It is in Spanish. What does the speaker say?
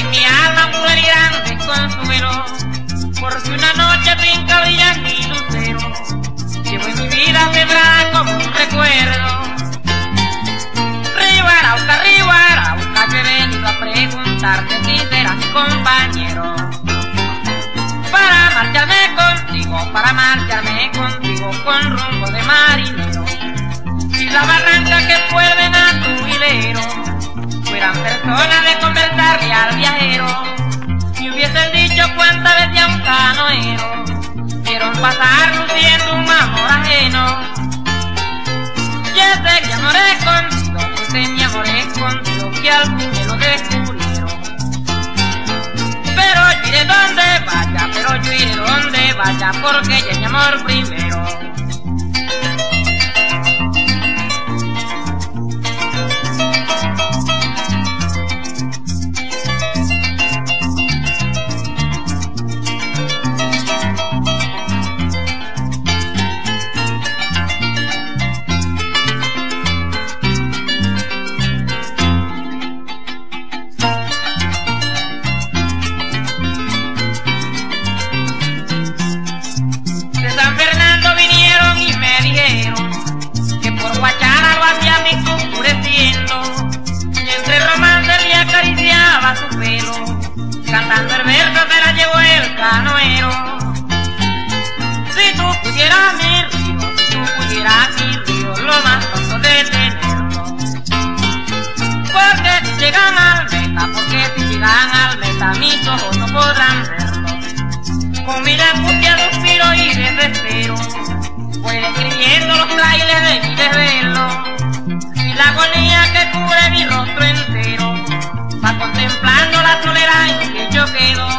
en mi alma un cruel y grande consuelo, porque una noche sin cabrillas ni lucero, llevo en mi vida sembrada como un recuerdo. Río Arauca, que he venido a preguntarte si serás mi compañero, para marcharme contigo con rumbo de marinero. Si la barranca que vuelven a tu hilero fueran personas de conversarle al viajero, y hubiesen dicho cuántas veces a un canoero vieron pasar luciendo un amor ajeno. Yo sé que amoré contigo, me amoré contigo, que algún día lo descubrieron. Pero yo iré donde vaya, porque ella es mi amor primero. Guachana lo hacía mi oscureciendo, y entre romances le acariciaba su pelo, cantando el verso se la llevó el canoero. Si tú pudieras mi río, lo más tonto de tenerlo, porque si llegan al meta, mis ojos no podrán verlo. Con mi angustia, suspiro y desespero, voy escribiendo los frailes de mi desvelo, y la agonía que cubre mi rostro entero, va contemplando la soledad en que yo quedo.